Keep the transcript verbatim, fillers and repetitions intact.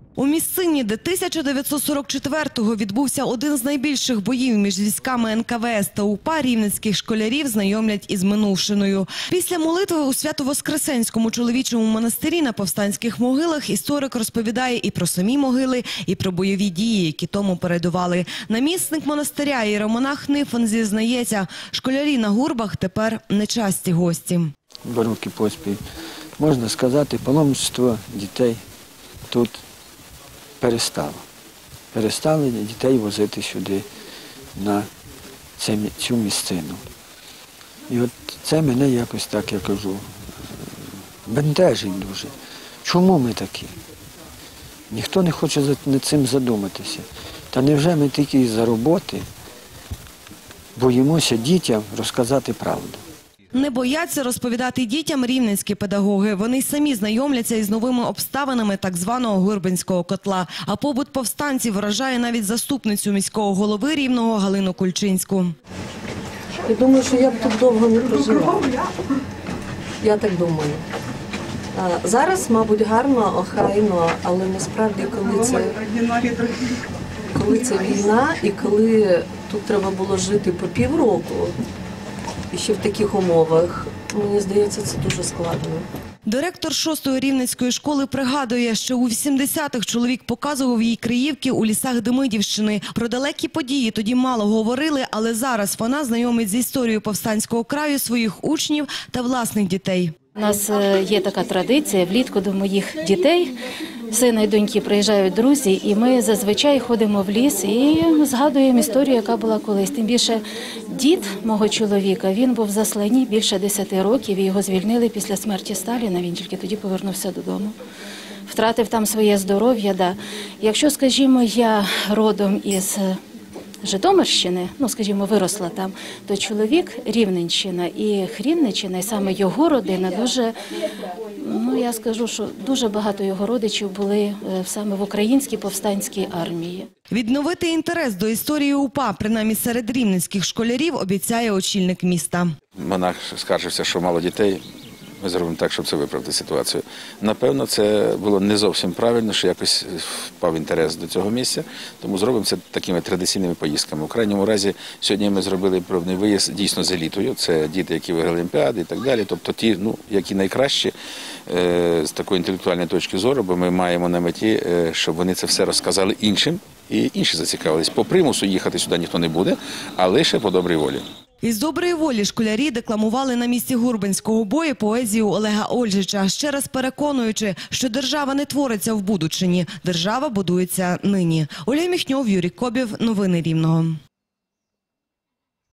У місцині, де тисяча дев'ятсот сорок четвертого відбувся один з найбільших боїв між військами ен ка ве ес та УПА, рівненських школярів знайомлять із минувшиною. Після молитви у Свято-Воскресенському чоловічому монастирі на повстанських могилах історик розповідає і про самі могили, і про бойові дії, які тому передували. Намісник монастиря іеромонах Нифон зізнається, школярі на гурбах тепер нечасті гості. Два роки поспіль, можна сказати, паломництво дітей тут перестало. Перестали дітей возити сюди, на цю місцину. І от це мене якось так, я кажу, бентежить дуже. Чому ми такі? Ніхто не хоче над цим задуматися. Та невже ми тільки із-за роботи боїмося дітям розказати правду? Не бояться розповідати дітям рівненські педагоги. Вони й самі знайомляться із новими обставинами так званого Гурбинського котла. А побут повстанців вражає навіть заступницю міського голови Рівного Галину Кульчинську. Я думаю, що я б тут довго не прожила. Я так думаю. Зараз, мабуть, гарно, охайно, але насправді, коли це, коли це війна і коли тут треба було жити по півроку, і ще в таких умовах, мені здається, це дуже складно. Директор шостої рівненської школи пригадує, що у вісімдесятих чоловік показував їй Криївки у лісах Демидівщини. Про далекі події тоді мало говорили, але зараз вона знайомить з історією повстанського краю своїх учнів та власних дітей. У нас є така традиція, влітку до моїх дітей, сина і доньки приїжджають друзі, і ми зазвичай ходимо в ліс і згадуємо історію, яка була колись. Тим більше дід мого чоловіка, він був в засланні більше десяти років, і його звільнили після смерті Сталіна, він тільки тоді повернувся додому. Втратив там своє здоров'я. Да. Якщо, скажімо, я родом із Житомирщини, ну, скажімо, виросла там, то чоловік Рівненщина і Хрінниччина, і саме його родина дуже, ну, я скажу, що дуже багато його родичів були саме в українській повстанській армії. Відновити інтерес до історії УПА, принаймні серед рівненських школярів, обіцяє очільник міста. Монах скаржився, що мало дітей. Ми зробимо так, щоб це виправити ситуацію. Напевно, це було не зовсім правильно, що якось впав інтерес до цього місця, тому зробимо це такими традиційними поїздками. У крайньому разі, сьогодні ми зробили пробний виїзд дійсно з елітою. Це діти, які виграли олімпіади і так далі. Тобто ті, ну, які найкращі е, з такої інтелектуальної точки зору, бо ми маємо на меті, е, щоб вони це все розказали іншим, і інші зацікавились. По примусу їхати сюди ніхто не буде, а лише по добрій волі. Із доброї волі школярі декламували на місці Гурбинського бою поезію Олега Ольжича, ще раз переконуючи, що держава не твориться в будучині, держава будується нині. Ольга Міхньов, Юрій Кобів. Новини Рівного.